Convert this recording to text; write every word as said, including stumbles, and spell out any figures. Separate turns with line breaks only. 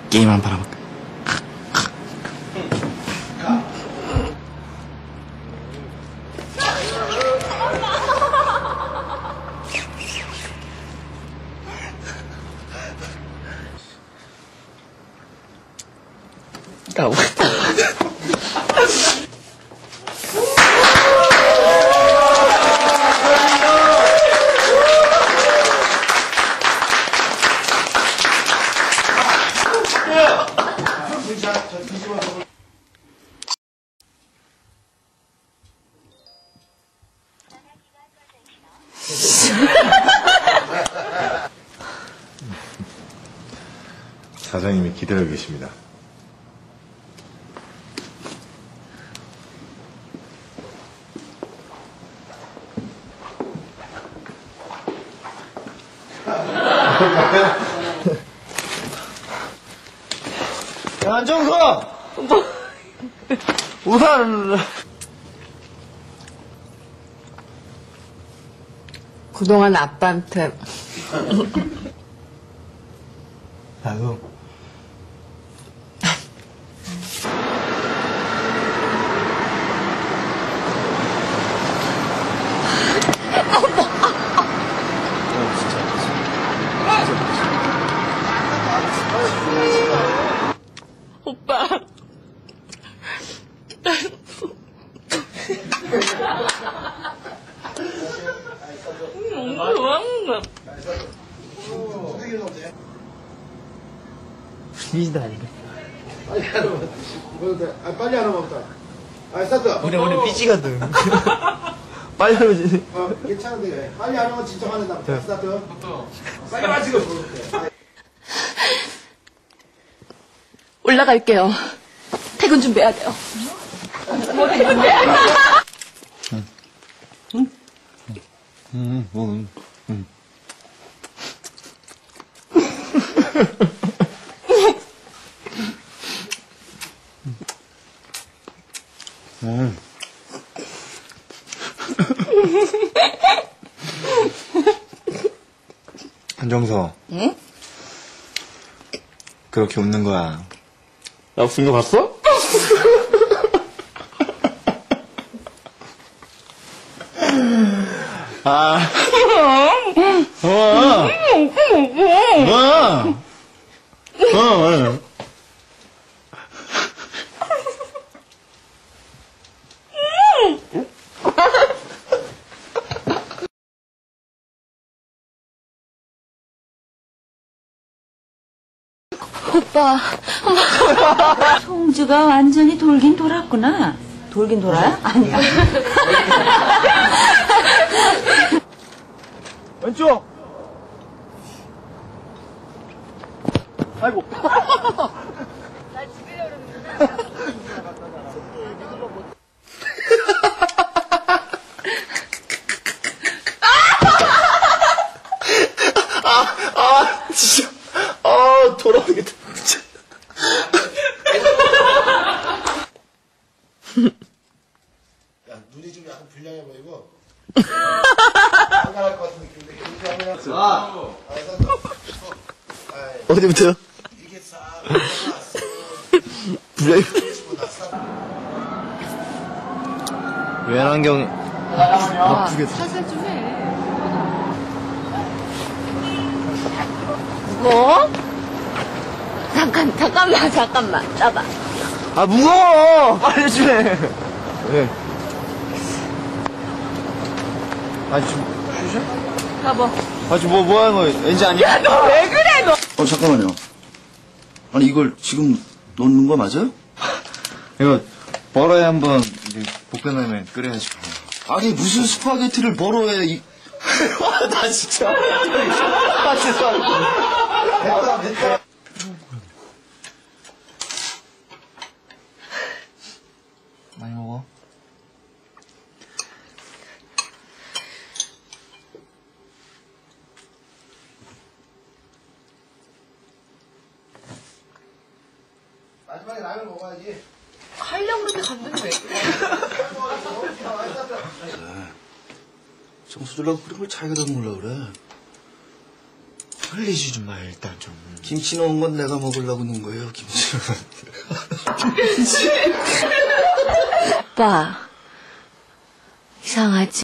게임 한 판 해볼까? 아,
사장님이 기다리고 계십니다.
야, 안정서! 뭐? 우산!
그동안 아빠한테
나도
오빠 너무 좋아하는 거야.
미지도 아니네.
빨리 하나만 아, 빨리 하나만 부탁. 아, 스타트.
우리 오늘 삐지거든. 빨리 하면
어, 괜찮은데 빨리 하나만 진짜 화낸다. 스타트. 빨리 와 지금.
올라갈게요. 퇴근 준비해야 돼요. 뭐 퇴근해?
응. 응? 응, 뭐, 응. 응. 응. 한정서.
응?
그렇게 웃는 거야.
나 웃은 거 봤어?
아. 어. 어. 어. 어.
오빠.
송주가 완전히 돌긴 돌았구나. 돌긴 돌아요? 아니야.
왼쪽. 아이고.
나 집에 오르는데.
아, 아, 진짜. 아, 돌아오겠다. 진짜.
야, 눈이 좀 약간 불량해 보이고. 안 나갈 것 같은 느낌인데 괜찮아. 아, 아, 스타트.
어디부터요?
이게 싹
불량. 외환환경 아프겠다.
사살 좀 해. 뭐? 잠깐, 잠깐만, 잠깐만. 나봐.
아, 무거워! 빨리 좀 해. 왜? 아니, 지금, 쉬셔?
여보.
아, 지금 뭐, 뭐 하는 거야? 왠지 아니야?
야, 너 왜 그래, 너?
어, 잠깐만요. 아니, 이걸 지금 넣는 거 맞아요?
이거, 버러에 한번, 볶음라면 끓여야지.
아니, 무슨 스파게티를 벌어야, 이.
와, 나 진짜. 아, 진짜.
됐다, 됐다.
많이 먹어.
마지막에 라면 먹어야지.
하려고 그렇게 감동이 왜 그래?
정수 주려고 그런 걸 자기가 다 몰라 그래. 흘리지 좀 마, 일단 좀. 김치 넣은 건 내가 먹으려고 넣은 거예요, 김치.
오빠, 이상하지?